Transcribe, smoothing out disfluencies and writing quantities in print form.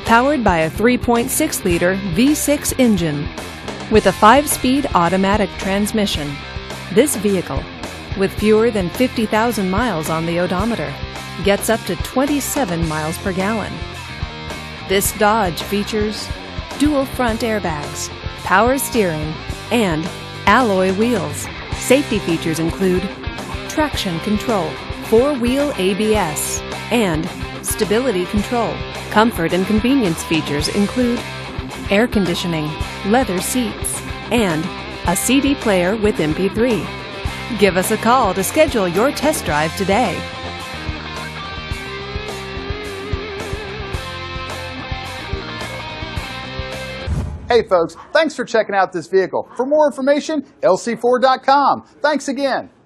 powered by a 3.6-liter V6 engine with a 5-speed automatic transmission. This vehicle, with fewer than 50,000 miles on the odometer, gets up to 27 miles per gallon. This Dodge features dual front airbags, power steering, and alloy wheels. Safety features include traction control, 4-wheel ABS, and stability control. Comfort and convenience features include air conditioning, leather seats, and a CD player with MP3. Give us a call to schedule your test drive today. Hey folks, thanks for checking out this vehicle. For more information, lc4.com. Thanks again.